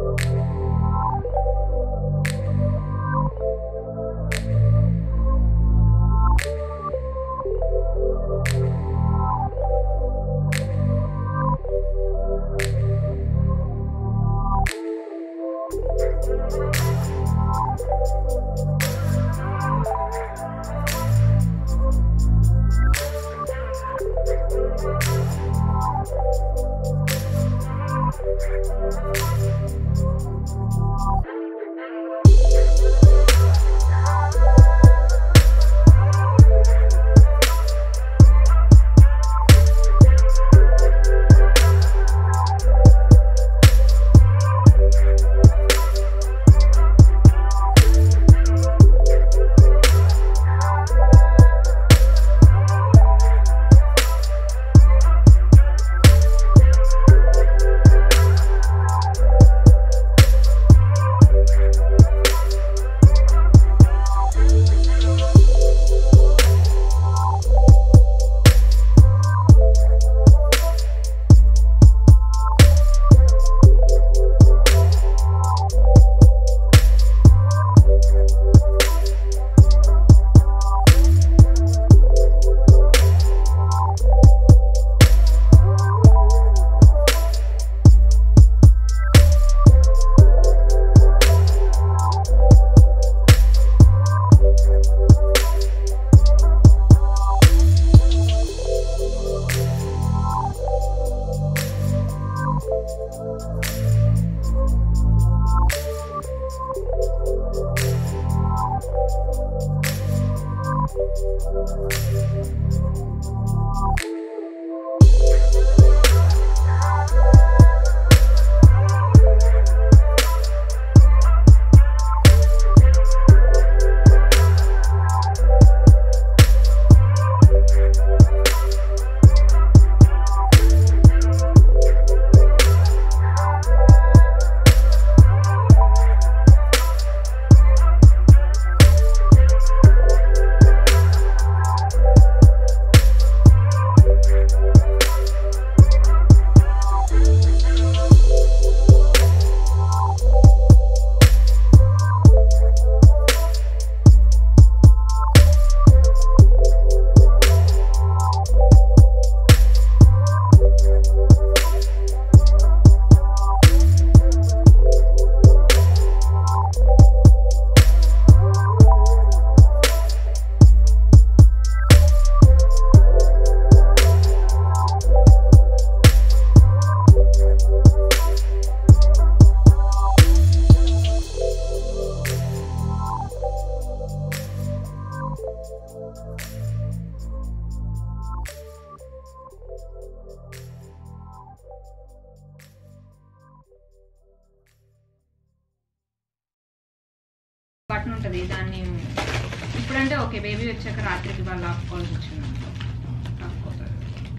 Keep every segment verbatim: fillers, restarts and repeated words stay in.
Button ఉంటుంది దాన్ని ఇప్పుడంటే ఓకే బేబీ వచ్చాక రాత్రికి వాళ్ళు ఆపుకోవాల్సి వచ్చింది ఆపుకోతుంది.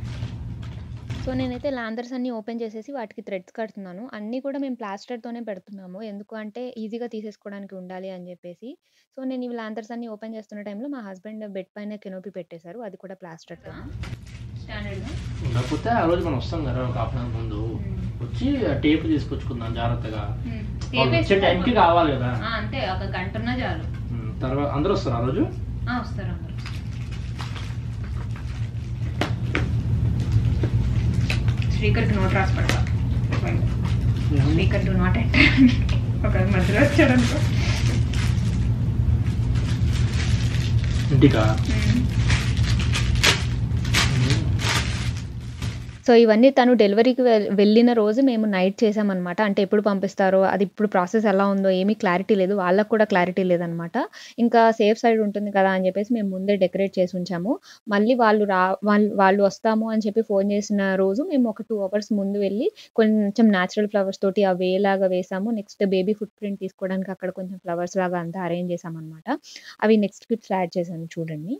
సో నేనైతే లాందర్స్ అన్నీ ఓపెన్ చేసేసి వాటికి థ్రెడ్స్ కడుతున్నాను. అన్నీ కూడా మేము ప్లాస్టర్‌తోనే పెడుతున్నాము. ఎందుకు అంటే ఈజీగా తీసేసుకోవడానికి ఉండాలి అని చెప్పేసి. సో నేను ఇవి లాంతర్స్ అన్నీ ఓపెన్ చేస్తున్న టైంలో మా హస్బెండ్ బెడ్ పైన కెనోపీ పెట్టేశారు. అది కూడా ప్లాస్టర్‌తో. స్టాండర్డ్‌గా ఉండకపోతే ఆ రోజు మనం వస్తాం కదా ఒక హాఫ్ అన్ అవర్ ముందు వచ్చి టేప్ తీసుకొచ్చుకుందాం జాగ్రత్తగా. వచ్చే టైంకి కావాలి కదా. అంతే ఒక గంట ఉన్నా చాలు. తర్వాత అందరూ వస్తారు ఆ రోజు. వస్తారు అందరూ. స్పీకర్కి నోట్ రాసి పెడతా. Speaker do not enter. ఒక మధ్యలో వచ్చాడనుకో ఇంటికా. సో ఇవన్నీ తను డెలివరీకి వెళ్ళిన రోజు మేము నైట్ చేసామన్నమాట. అంటే ఎప్పుడు పంపిస్తారో అది ఇప్పుడు ప్రాసెస్ ఎలా ఉందో ఏమీ క్లారిటీ లేదు. వాళ్ళకు కూడా క్లారిటీ లేదనమాట. ఇంకా సేఫ్ సైడ్ ఉంటుంది కదా అని చెప్పేసి మేము ముందే డెకరేట్ చేసి ఉంచాము. మళ్ళీ వాళ్ళు రా వాళ్ళు వాళ్ళు వస్తాము అని చెప్పి ఫోన్ చేసిన రోజు మేము ఒక టూ అవర్స్ ముందు వెళ్ళి కొంచెం న్యాచురల్ ఫ్లవర్స్ తోటి ఆ వే లాగా వేసాము. నెక్స్ట్ బేబీ ఫుట్ ప్రింట్ తీసుకోవడానికి అక్కడ కొంచెం ఫ్లవర్స్ లాగా అంతా అరేంజ్ చేసామన్నమాట. అవి నెక్స్ట్ క్లిప్స్ యాడ్ చేశాను చూడండి.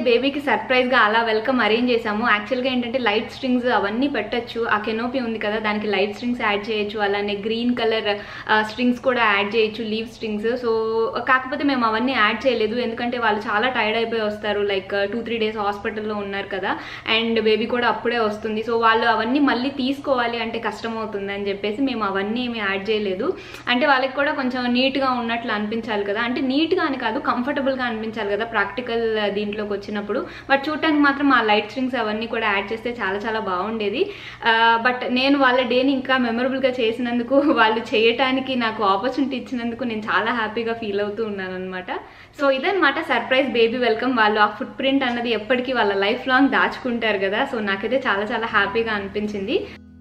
బేబీకి సర్ప్రైజ్గా అలా వెల్కమ్ అరేంజ్ చేసాము. యాక్చువల్గా ఏంటంటే లైట్ స్ట్రింగ్స్ అవన్నీ పెట్టచ్చు, ఆ కెనోపీ ఉంది కదా దానికి లైట్ స్ట్రింగ్స్ యాడ్ చేయొచ్చు, అలానే గ్రీన్ కలర్ స్ట్రింగ్స్ కూడా యాడ్ చేయొచ్చు, లీవ్ స్ట్రింగ్స్. సో కాకపోతే మేము అవన్నీ యాడ్ చేయలేదు, ఎందుకంటే వాళ్ళు చాలా టైర్డ్ అయిపోయి వస్తారు, లైక్ టూ త్రీ డేస్ హాస్పిటల్లో ఉన్నారు కదా, అండ్ బేబీ కూడా అప్పుడే వస్తుంది. సో వాళ్ళు అవన్నీ మళ్ళీ తీసుకోవాలి అంటే కష్టం అవుతుంది అని చెప్పేసి మేము అవన్నీ ఏమి యాడ్ చేయలేదు. అంటే వాళ్ళకి కూడా కొంచెం నీట్గా ఉన్నట్లు అనిపించాలి కదా, అంటే నీట్గా అని కాదు కంఫర్టబుల్గా అనిపించాలి కదా ప్రాక్టికల్ దీంట్లోకి వచ్చినప్పుడు. బట్ చూడటానికి మాత్రం ఆ లైట్ స్ట్రింగ్స్ అవన్నీ కూడా యాడ్ చేస్తే చాలా చాలా బాగుండేది. బట్ నేను వాళ్ళ డేని ఇంకా మెమరబుల్గా చేసినందుకు, వాళ్ళు చేయటానికి నాకు ఆపర్చునిటీ ఇచ్చినందుకు నేను చాలా హ్యాపీగా ఫీల్ అవుతూ ఉన్నాను అనమాట. సో ఇదన్నమాట సర్ప్రైజ్ బేబీ వెల్కమ్. వాళ్ళు ఆ ఫుట్ ప్రింట్ అన్నది ఎప్పటికీ వాళ్ళ లైఫ్ లాంగ్ దాచుకుంటారు కదా. సో నాకైతే చాలా చాలా హ్యాపీగా అనిపించింది.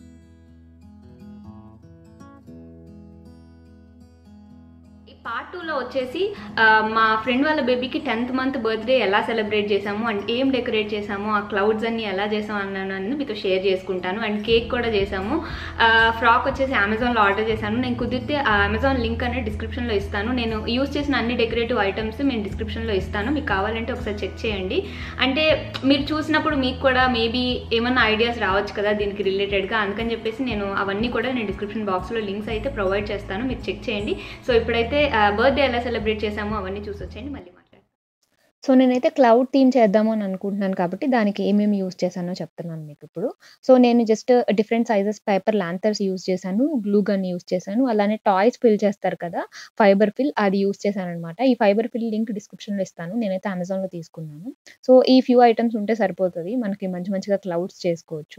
పార్ట్ టూలో వచ్చేసి మా ఫ్రెండ్ వాళ్ళ బేబీకి టెన్త్ మంత్ బర్త్డే ఎలా సెలబ్రేట్ చేసాము అండ్ ఏం డెకరేట్ చేసాము, ఆ క్లౌడ్స్ అన్ని ఎలా చేసాము అన్నాను మీతో షేర్ చేసుకుంటాను. అండ్ కేక్ కూడా చేసాము. ఫ్రాక్ వచ్చేసి అమెజాన్లో ఆర్డర్ చేశాను. నేను కుదిరితే ఆ అమెజాన్ లింక్ అనేది డిస్క్రిప్షన్లో ఇస్తాను. నేను యూజ్ చేసిన అన్ని డెకరేటివ్ ఐటమ్స్ నేను డిస్క్రిప్షన్లో ఇస్తాను, మీకు కావాలంటే ఒకసారి చెక్ చేయండి. అంటే మీరు చూసినప్పుడు మీకు కూడా మేబీ ఏమన్నా ఐడియాస్ రావచ్చు కదా దీనికి రిలేటెడ్గా, అందుకని చెప్పేసి నేను అవన్నీ కూడా నేను డిస్క్రిప్షన్ బాక్స్లో లింక్స్ అయితే ప్రొవైడ్ చేస్తాను, మీరు చెక్ చేయండి. సో ఇప్పుడైతే బర్త్డే ఎలా సెలబ్రేట్ చేసామో అవన్నీ చూసొచ్చేయండి, మళ్ళీ మాట్లాడతాను. సో నేనైతే క్లౌడ్ థీమ్ చేద్దాము అని అనుకుంటున్నాను కాబట్టి దానికి ఏమేమి యూజ్ చేశానో చెప్తున్నాను మీకు ఇప్పుడు. సో నేను just different sizes paper lanterns use చేశాను, గ్లూ గన్ యూజ్ చేశాను, అలానే టాయ్స్ ఫిల్ చేస్తారు కదా ఫైబర్ ఫిల్, అది యూజ్ చేశాను అనమాట. ఈ ఫైబర్ ఫిల్ లింక్ డిస్క్రిప్షన్లో ఇస్తాను, నేనైతే అమెజాన్లో తీసుకున్నాను. సో ఈ ఫ్యూ ఐటమ్స్ ఉంటే సరిపోతుంది, మనకి మంచి మంచిగా క్లౌడ్స్ చేసుకోవచ్చు.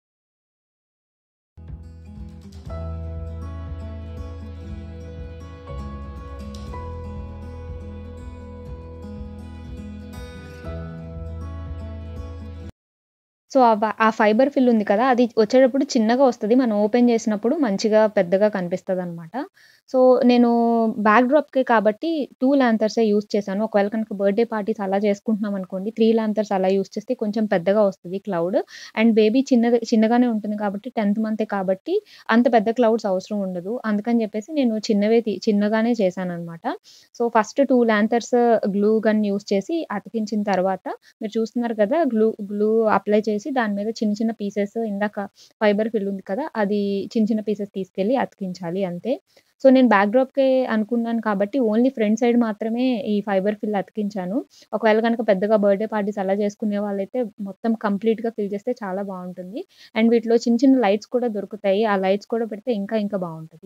సో ఆ ఫైబర్ ఫిల్ ఉంది కదా అది వచ్చేటప్పుడు చిన్నగా వస్తుంది, మనం ఓపెన్ చేసినప్పుడు మంచిగా పెద్దగా కనిపిస్తుంది అనమాట. సో నేను బ్యాక్ డ్రాప్కే కాబట్టి టూ ల్యాంతర్సే యూజ్ చేశాను. ఒకవేళ కనుక బర్త్డే పార్టీస్ అలా చేసుకుంటున్నాం అనుకోండి, త్రీ ల్యాంతర్స్ అలా యూజ్ చేస్తే కొంచెం పెద్దగా వస్తుంది క్లౌడ్. అండ్ బేబీ చిన్నది చిన్నగానే ఉంటుంది కాబట్టి టెన్త్ మంతే కాబట్టి అంత పెద్ద క్లౌడ్స్ అవసరం ఉండదు, అందుకని చెప్పేసి నేను చిన్నవే చిన్నగానే చేశాను అనమాట. So first two lanterns glue gun use చేసి అతికించిన తర్వాత మీరు చూస్తున్నారు కదా గ్లూ గ్లూ అప్లై చేసి దాని మీద చిన్న చిన్న పీసెస్, ఇందాక ఫైబర్ ఫిల్ ఉంది కదా అది చిన్న చిన్న పీసెస్ తీసుకెళ్ళి అతికించాలి అంతే. సో నేను బ్యాక్ డ్రాప్కే అనుకున్నాను కాబట్టి ఓన్లీ ఫ్రంట్ సైడ్ మాత్రమే ఈ ఫైబర్ ఫిల్ అతికించాను. ఒకవేళ కనుక పెద్దగా బర్త్డే పార్టీస్ అలా చేసుకునే వాళ్ళైతే మొత్తం కంప్లీట్గా ఫిల్ చేస్తే చాలా బాగుంటుంది. అండ్ వీటిలో చిన్న చిన్న లైట్స్ కూడా దొరుకుతాయి, ఆ లైట్స్ కూడా పెడితే ఇంకా ఇంకా బాగుంటుంది.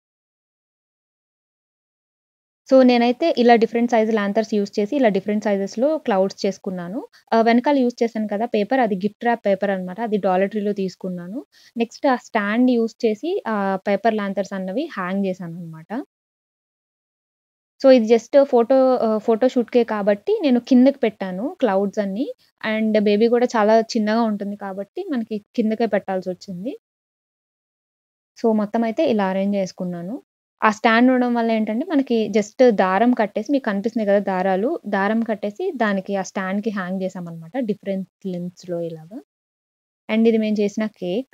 సో నేనైతే ఇలా డిఫరెంట్ సైజ్ ల్యాంతర్స్ యూజ్ చేసి ఇలా డిఫరెంట్ సైజెస్‌లో క్లౌడ్స్ చేసుకున్నాను. ఆహ్, వెనకాల యూజ్ చేశాను కదా పేపర్, అది గిఫ్ట్ ర్యాప్ పేపర్ అనమాట. అది డాలర్ ట్రీలో తీసుకున్నాను. నెక్స్ట్ ఆ స్టాండ్ యూజ్ చేసి ఆహ్, పేపర్ ల్యాంతర్స్ అన్నవి హ్యాంగ్ చేశాననమాట. సో ఇది జస్ట్ ఫోటో ఆహ్, ఫోటో షూట్‌కే కాబట్టి నేను కిందకి పెట్టాను క్లౌడ్స్ అన్నీ. అండ్ బేబీ కూడా చాలా చిన్నగా ఉంటుంది కాబట్టి మనకి కిందకే పెట్టాల్సొచ్చింది. సో మొత్తం అయితే ఇలా అరేంజ్ చేసుకున్నాను. ఆ స్టాండ్ ఉండడం వల్ల ఏంటంటే మనకి జస్ట్ దారం కట్టేసి, మీకు కనిపిస్తున్నాయి కదా దారాలు, దారం కట్టేసి దానికి ఆ స్టాండ్‌కి హ్యాంగ్ చేసామనమాట డిఫరెంట్ లెంగ్త్స్‌లో ఇలాగా. అండ్ ఇది మేము చేసిన కేక్.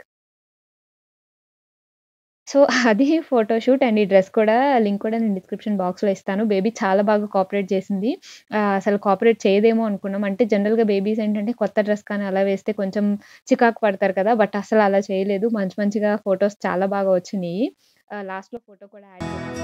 సో అది ఫోటో షూట్. అండ్ ఈ డ్రెస్ కూడా లింక్ కూడా నేను డిస్క్రిప్షన్ బాక్స్‌లో ఇస్తాను. బేబీ చాలా బాగా కోఆపరేట్ చేసింది. ఆహ్, అసలు కోఆపరేట్ చేయదేమో అనుకున్నాం. అంటే జనరల్‌గా బేబీస్ ఏంటంటే కొత్త డ్రెస్ కానీ అలా వేస్తే కొంచెం చికాకు పడతారు కదా! బట్ అసలు అలా చేయలేదు. మంచి మంచిగా ఫోటోస్ చాలా బాగా వచ్చినియి. ఆహ్, లాస్ట్‌లో ఫోటో కూడా యాడ్ చేశాను.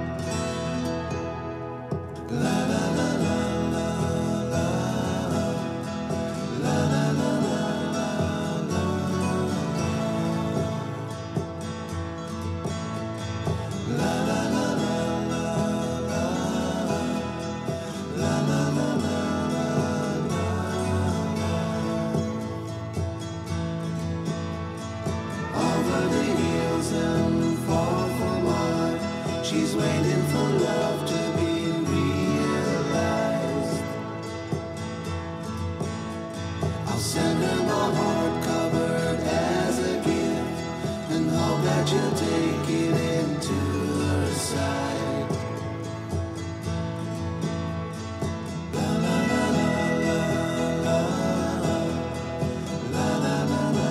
She's waiting for love to be realized. I'll send her my heart covered as a gift and hope that you'll take it into her side. La la la la la la la la la la.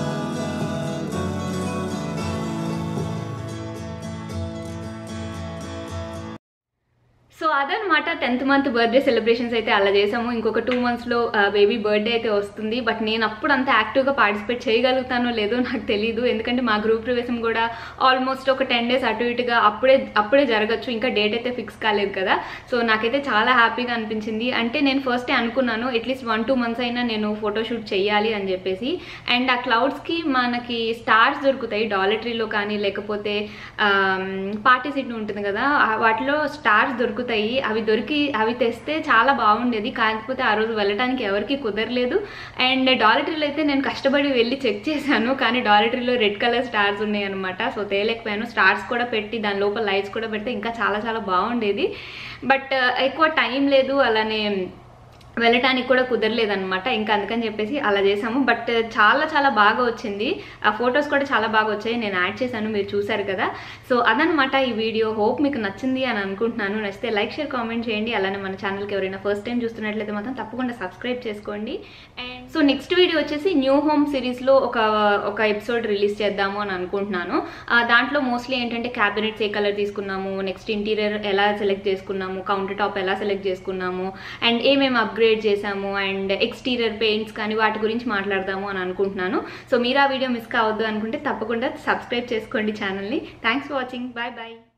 So అదనమాట tenth month birthday celebrations అయితే అలా చేసాము. ఇంకొక two మంత్స్లో baby birthday అయితే వస్తుంది. But నేను అప్పుడు అంత యాక్టివ్గా పార్టిసిపేట్ చేయగలుగుతానో లేదో నాకు తెలియదు. ఎందుకంటే మా గ్రూప్ ప్రవేశం కూడా ఆల్మోస్ట్ ఒక టెన్ డేస్ అటు ఇటుగా అప్పుడే అప్పుడే జరగచ్చు. ఇంకా డేట్ అయితే ఫిక్స్ కాలేదు కదా. సో నాకైతే చాలా హ్యాపీగా అనిపించింది. అంటే నేను ఫస్టే అనుకున్నాను అట్లీస్ట్ వన్ టూ మంత్స్ అయినా నేను ఫోటోషూట్ చేయాలి అని చెప్పేసి. అండ్ ఆ క్లౌడ్స్కి మనకి స్టార్స్ దొరుకుతాయి డాలటరీలో కానీ, లేకపోతే పార్టీ సిట్ ఉంటుంది కదా, వాటిలో స్టార్స్ దొరుకుతాయి. అవి దొరికి అవి తెస్తే చాలా బాగుండేది. కాకపోతే ఆ రోజు వెళ్ళడానికి ఎవరికి కుదరలేదు. అండ్ డాలటరీలో అయితే నేను కష్టపడి వెళ్ళి చెక్ చేశాను, కానీ డాలటరీలో రెడ్ కలర్ స్టార్స్ ఉన్నాయి అనమాట. సో తేలేకపోయాను. స్టార్స్ కూడా పెట్టి దాని లోపల లైట్స్ కూడా పెడితే ఇంకా చాలా చాలా బాగుండేది. బట్ ఎక్కువ టైం లేదు, అలానే వెళ్ళటానికి కూడా కుదరలేదనమాట. ఇంకా అందుకని చెప్పేసి అలా చేసాము. బట్ చాలా చాలా బాగా వచ్చింది. ఆ ఫొటోస్ కూడా చాలా బాగా వచ్చాయి. నేను యాడ్ చేశాను, మీరు చూసారు కదా. సో అదనమాట ఈ వీడియో. హోప్ మీకు నచ్చింది అని అనుకుంటున్నాను. నచ్చితే లైక్ షేర్ కామెంట్ చేయండి. అలానే మన ఛానల్కి ఎవరైనా ఫస్ట్ టైం చూస్తున్నట్లయితే మాత్రం తప్పకుండా సబ్స్క్రైబ్ చేసుకోండి. అండ్ సో నెక్స్ట్ వీడియో వచ్చేసి న్యూ హోమ్ సిరీస్లో ఒక ఒక ఎపిసోడ్ రిలీజ్ చేద్దాము అని అనుకుంటున్నాను. దాంట్లో మోస్ట్లీ ఏంటంటే క్యాబినెట్స్ ఏ కలర్ తీసుకున్నాము, నెక్స్ట్ ఇంటీరియర్ ఎలా సెలెక్ట్ చేసుకున్నాము, కౌంటర్ టాప్ ఎలా సెలెక్ట్ చేసుకున్నాము, అండ్ ఏమేమి అప్గ్రేడ్ చేసాము, అండ్ ఎక్స్టీరియర్ పెయింట్స్ కానీ వాటి గురించి మాట్లాడదాము అని అనుకుంటున్నాను. సో మీరు ఆ వీడియో మిస్ కావద్దు అనుకుంటే తప్పకుండా సబ్స్క్రైబ్ చేసుకోండి ఛానల్ని. Thanks for watching. Bye bye.